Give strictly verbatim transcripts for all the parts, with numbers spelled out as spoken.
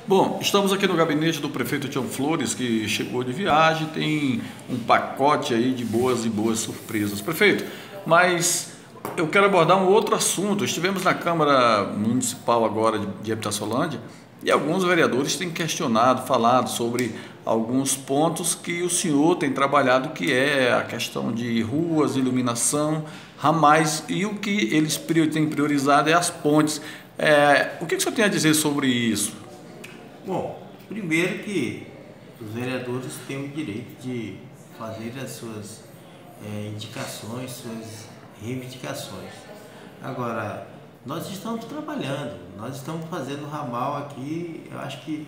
Bom, estamos aqui no gabinete do prefeito Tião Flores, que chegou de viagem, tem um pacote aí de boas e boas surpresas. Prefeito, mas eu quero abordar um outro assunto. Estivemos na Câmara Municipal agora de Habitaçolândia e alguns vereadores têm questionado, falado sobre alguns pontos que o senhor tem trabalhado, que é a questão de ruas, iluminação, ramais, e o que eles têm priorizado é as pontes. É, o que o senhor tem a dizer sobre isso? Bom, primeiro que os vereadores têm o direito de fazer as suas é, indicações, suas reivindicações. Agora, nós estamos trabalhando, nós estamos fazendo ramal aqui, eu acho que,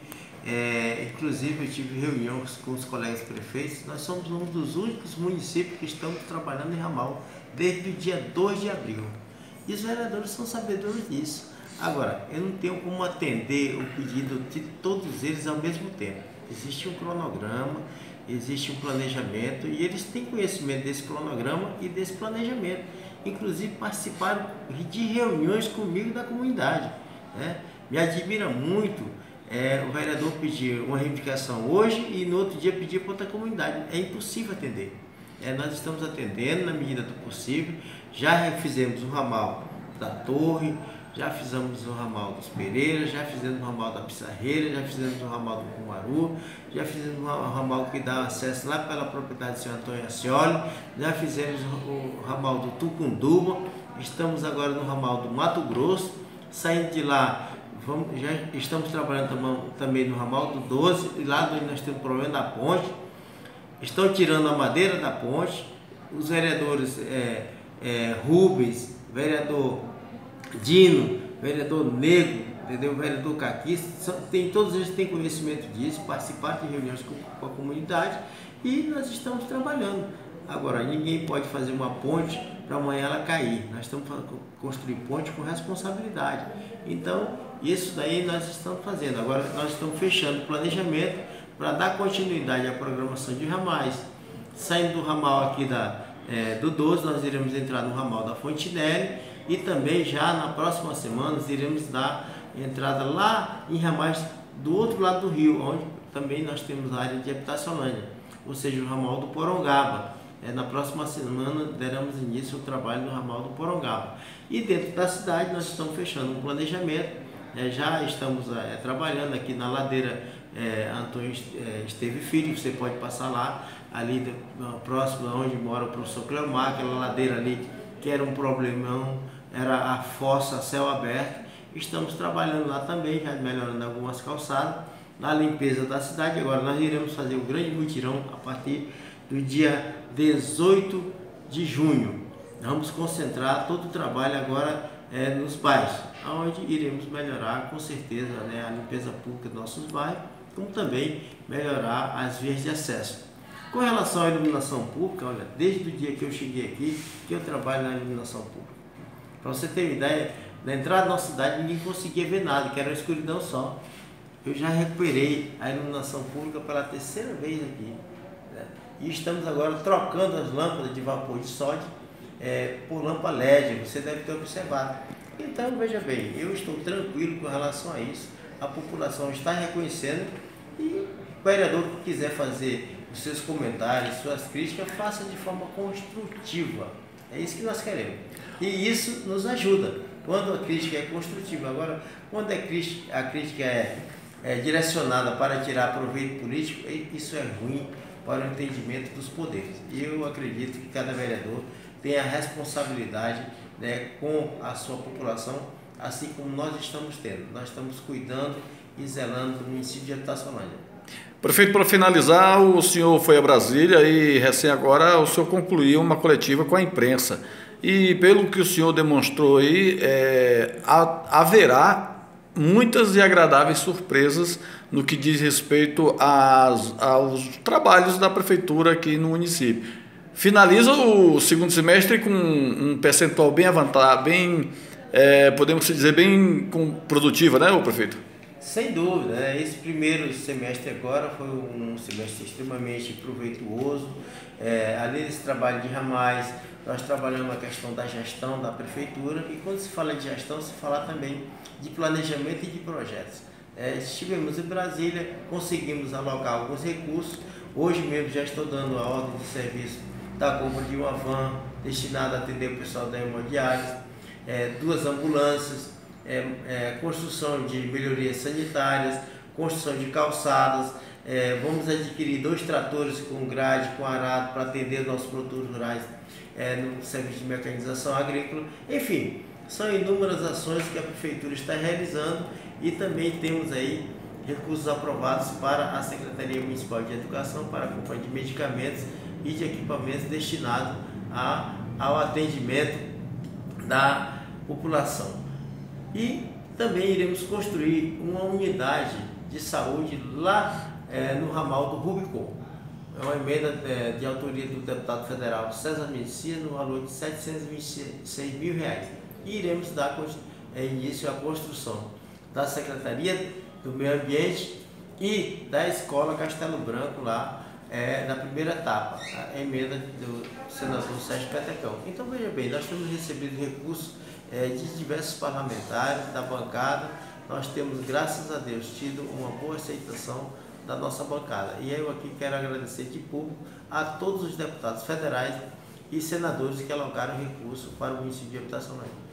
é, inclusive eu tive reuniões com os colegas prefeitos, nós somos um dos únicos municípios que estamos trabalhando em ramal desde o dia dois de abril. E os vereadores são sabedores disso. Agora, eu não tenho como atender o pedido de todos eles ao mesmo tempo. Existe um cronograma, existe um planejamento e eles têm conhecimento desse cronograma e desse planejamento. Inclusive participaram de reuniões comigo da comunidade, né? Me admira muito é, o vereador pedir uma reivindicação hoje e no outro dia pedir para outra comunidade. É impossível atender. É, nós estamos atendendo na medida do possível. Já fizemos o ramal da Torre, já fizemos o ramal dos Pereira, já fizemos o ramal da Pissarreira, já fizemos o ramal do Cumaru, já fizemos o ramal que dá acesso lá pela propriedade do senhor Antônio Ascioli, já fizemos o ramal do Tucunduba, estamos agora no ramal do Mato Grosso, saindo de lá, vamos, já estamos trabalhando também no ramal do doze, e lá nós temos problema da ponte, estão tirando a madeira da ponte, os vereadores é, é, Rubens, vereador Dino, vereador Negro, entendeu? Vereador Caquista, tem, todos eles têm conhecimento disso, participaram de reuniões com, com a comunidade e nós estamos trabalhando. Agora, ninguém pode fazer uma ponte para amanhã ela cair. Nós estamos construindo ponte com responsabilidade. Então, isso daí nós estamos fazendo. Agora, nós estamos fechando o planejamento para dar continuidade à programação de ramais. Saindo do ramal aqui da, é, do doze, nós iremos entrar no ramal da Fontinelli. E também já na próxima semana iremos dar entrada lá em ramais do outro lado do rio, onde também nós temos a área de Habitaçolândia, ou seja, o ramal do Porongaba. É, na próxima semana daremos início ao trabalho no ramal do Porongaba. E dentro da cidade nós estamos fechando um planejamento, é, já estamos é, trabalhando aqui na ladeira é, Antônio é, Esteve Filho, você pode passar lá, ali próximo onde mora o professor Cleomar, aquela ladeira ali que era um problemão, era a fossa a céu aberto. Estamos trabalhando lá também, já melhorando algumas calçadas, na limpeza da cidade. Agora nós iremos fazer o grande mutirão a partir do dia dezoito de junho. Vamos concentrar todo o trabalho agora é, nos bairros, onde iremos melhorar com certeza, né, a limpeza pública dos nossos bairros, como também melhorar as vias de acesso. Com relação à iluminação pública, olha, desde o dia que eu cheguei aqui, que eu trabalho na iluminação pública. Para você ter uma ideia, na entrada da nossa cidade ninguém conseguia ver nada, que era uma escuridão só. Eu já recuperei a iluminação pública pela terceira vez aqui, né? E estamos agora trocando as lâmpadas de vapor de sódio é, por lâmpada L E D, você deve ter observado. Então, veja bem, eu estou tranquilo com relação a isso, a população está reconhecendo e o vereador que quiser fazer os seus comentários, suas críticas, faça de forma construtiva. É isso que nós queremos. E isso nos ajuda, quando a crítica é construtiva. Agora, quando a crítica, a crítica é, é direcionada para tirar proveito político, isso é ruim para o entendimento dos poderes. E eu acredito que cada vereador tem a responsabilidade, né, com a sua população, assim como nós estamos tendo. Nós estamos cuidando e zelando do município de Habitaçolândia. Prefeito, para finalizar, o senhor foi a Brasília e recém agora o senhor concluiu uma coletiva com a imprensa. E pelo que o senhor demonstrou aí, é, haverá muitas e agradáveis surpresas no que diz respeito às, aos trabalhos da prefeitura aqui no município. Finaliza o segundo semestre com um percentual bem avantado, bem, é, podemos dizer, bem produtiva, né, o prefeito? Sem dúvida, né? Esse primeiro semestre agora foi um semestre extremamente proveituoso. É, além desse trabalho de ramais, nós trabalhamos a questão da gestão da prefeitura, e quando se fala de gestão, se fala também de planejamento e de projetos. É, estivemos em Brasília, conseguimos alocar alguns recursos. Hoje mesmo já estou dando a ordem de serviço da compra de uma van destinada a atender o pessoal da hemodiálise, é, duas ambulâncias, é, é, construção de melhorias sanitárias, construção de calçadas, é, vamos adquirir dois tratores com grade, com arado para atender nossos produtores rurais é, no serviço de mecanização agrícola. Enfim, são inúmeras ações que a Prefeitura está realizando e também temos aí recursos aprovados para a Secretaria Municipal de Educação para a compra de medicamentos e de equipamentos destinados a, ao atendimento da população. E também iremos construir uma unidade de saúde lá é, no ramal do Rubicon. É uma emenda é, de autoria do deputado federal César Messias no valor de setecentos e vinte e seis mil reais. E iremos dar é, início à construção da Secretaria do Meio Ambiente e da Escola Castelo Branco lá é, na primeira etapa, a emenda do senador Sérgio Petecão. Então veja bem, nós temos recebido recursos é, de diversos parlamentares da bancada. Nós temos, graças a Deus, tido uma boa aceitação da nossa bancada. E eu aqui quero agradecer de público a todos os deputados federais e senadores que alocaram recursos para o município de Habitação Nova.